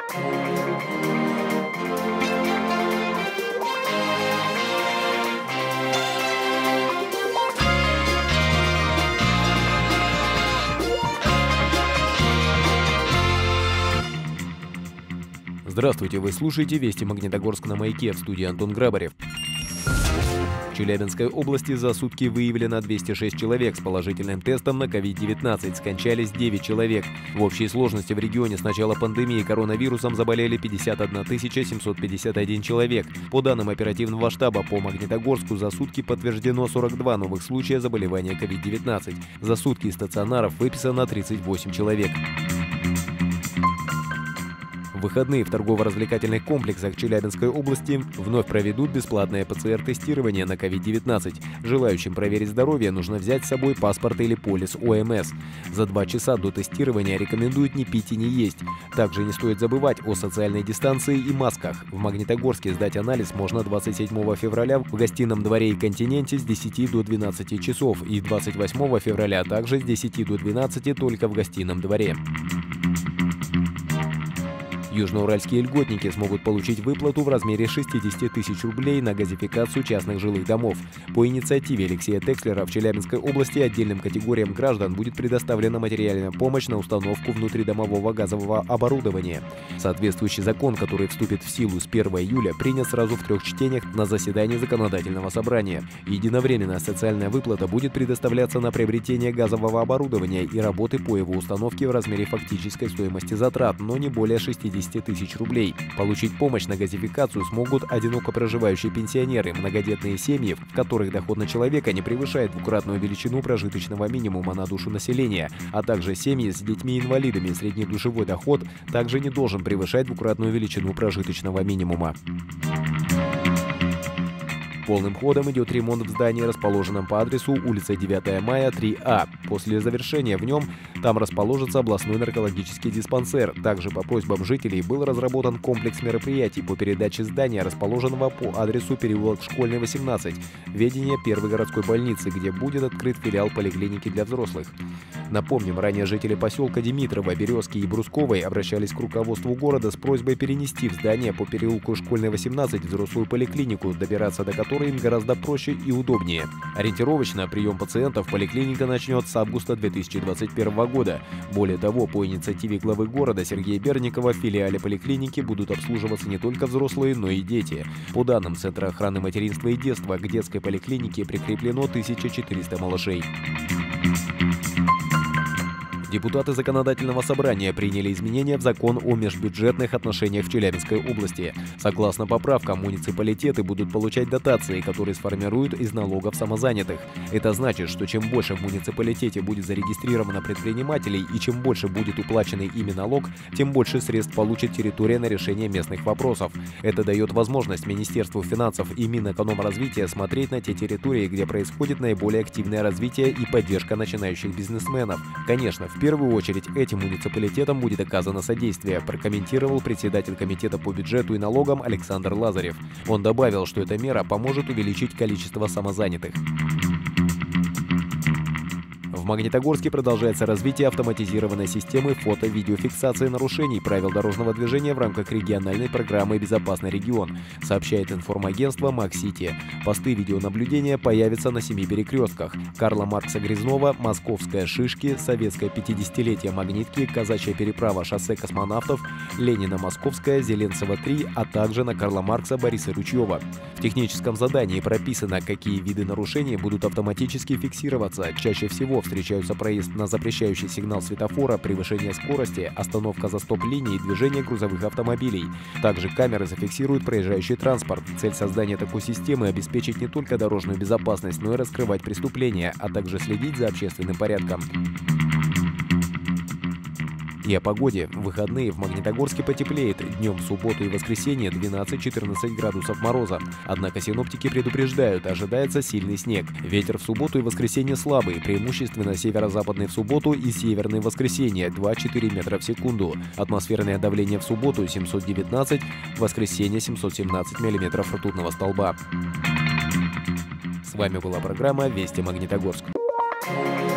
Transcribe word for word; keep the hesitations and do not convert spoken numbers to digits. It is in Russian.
Здравствуйте, вы слушаете «Вести Магнитогорск» на Маяке, в студии Антон Грабарев. В Челябинской области за сутки выявлено двести шесть человек с положительным тестом на ковид девятнадцать, скончались девять человек. В общей сложности в регионе с начала пандемии коронавирусом заболели пятьдесят одна тысяча семьсот пятьдесят один человек. По данным оперативного штаба по Магнитогорску, за сутки подтверждено сорок два новых случая заболевания ковид девятнадцать. За сутки из стационаров выписано тридцать восемь человек. В выходные в торгово-развлекательных комплексах Челябинской области вновь проведут бесплатное ПЦР-тестирование на ковид девятнадцать. Желающим проверить здоровье нужно взять с собой паспорт или полис О Эм Эс. За два часа до тестирования рекомендуют не пить и не есть. Также не стоит забывать о социальной дистанции и масках. В Магнитогорске сдать анализ можно двадцать седьмого февраля в гостином дворе и континенте с десяти до двенадцати часов и двадцать восьмого февраля также с десяти до двенадцати только в гостином дворе. Южноуральские льготники смогут получить выплату в размере шестидесяти тысяч рублей на газификацию частных жилых домов. По инициативе Алексея Текслера в Челябинской области отдельным категориям граждан будет предоставлена материальная помощь на установку внутридомового газового оборудования. Соответствующий закон, который вступит в силу с первого июля, принят сразу в трех чтениях на заседании законодательного собрания. Единовременная социальная выплата будет предоставляться на приобретение газового оборудования и работы по его установке в размере фактической стоимости затрат, но не более шестидесяти тысяч рублей. Получить помощь на газификацию смогут одиноко проживающие пенсионеры, многодетные семьи, в которых доход на человека не превышает двукратную величину прожиточного минимума на душу населения, а также семьи с детьми-инвалидами. Среднедушевой доход также не должен превышать двукратную величину прожиточного минимума. Полным ходом идет ремонт в здании, расположенном по адресу улица девятого мая, три А. После завершения в нем там расположится областной наркологический диспансер. Также по просьбам жителей был разработан комплекс мероприятий по передаче здания, расположенного по адресу переулок Школьный, восемнадцать, в ведение первой городской больницы, где будет открыт филиал поликлиники для взрослых. Напомним, ранее жители поселка Димитрова, Березки и Брусковой обращались к руководству города с просьбой перенести в здание по переулку Школьный, восемнадцать взрослую поликлинику, добираться до которой им гораздо проще и удобнее. Ориентировочно прием пациентов поликлиника начнет с августа две тысячи двадцать первого года. Более того, по инициативе главы города Сергея Берникова в филиале поликлиники будут обслуживаться не только взрослые, но и дети. По данным Центра охраны материнства и детства, к детской поликлинике прикреплено тысяча четыреста малышей. Депутаты Законодательного собрания приняли изменения в закон о межбюджетных отношениях в Челябинской области. Согласно поправкам, муниципалитеты будут получать дотации, которые сформируют из налогов самозанятых. Это значит, что чем больше в муниципалитете будет зарегистрировано предпринимателей и чем больше будет уплаченный ими налог, тем больше средств получит территория на решение местных вопросов. Это дает возможность Министерству финансов и Минэкономразвития смотреть на те территории, где происходит наиболее активное развитие и поддержка начинающих бизнесменов. Конечно, в В первую очередь этим муниципалитетам будет оказано содействие, прокомментировал председатель комитета по бюджету и налогам Александр Лазарев. Он добавил, что эта мера поможет увеличить количество самозанятых. В Магнитогорске продолжается развитие автоматизированной системы фото-видеофиксации нарушений правил дорожного движения в рамках региональной программы «Безопасный регион», сообщает информагентство МакСити. Посты видеонаблюдения появятся на семи перекрестках: Карла Маркса Грязнова, Московская Шишки, Советское пятидесятилетие Магнитки, Казачья переправа, шоссе Космонавтов, Ленина Московская, Зеленцева три, а также на Карла Маркса Бориса Ручьева. В техническом задании прописано, какие виды нарушений будут автоматически фиксироваться. Чаще всего встречаются проезд на запрещающий сигнал светофора, превышение скорости, остановка за стоп-линией и движение грузовых автомобилей. Также камеры зафиксируют проезжающий транспорт. Цель создания такой системы – обеспечить не только дорожную безопасность, но и раскрывать преступления, а также следить за общественным порядком. И о погоде. В выходные в Магнитогорске потеплеет. Днем в субботу и воскресенье двенадцать-четырнадцать градусов мороза. Однако синоптики предупреждают, ожидается сильный снег. Ветер в субботу и воскресенье слабый, преимущественно северо-западный в субботу и северный в воскресенье два-четыре метра в секунду. Атмосферное давление в субботу семьсот девятнадцать, в воскресенье семьсот семнадцать миллиметров ртутного столба. С вами была программа «Вести Магнитогорск».